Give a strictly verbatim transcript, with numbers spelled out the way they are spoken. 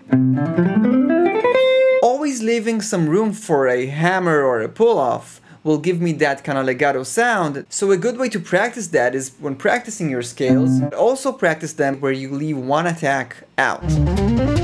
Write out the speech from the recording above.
Always leaving some room for a hammer or a pull-off will give me that kind of legato sound. So a good way to practice that is when practicing your scales, also practice them where you leave one attack out.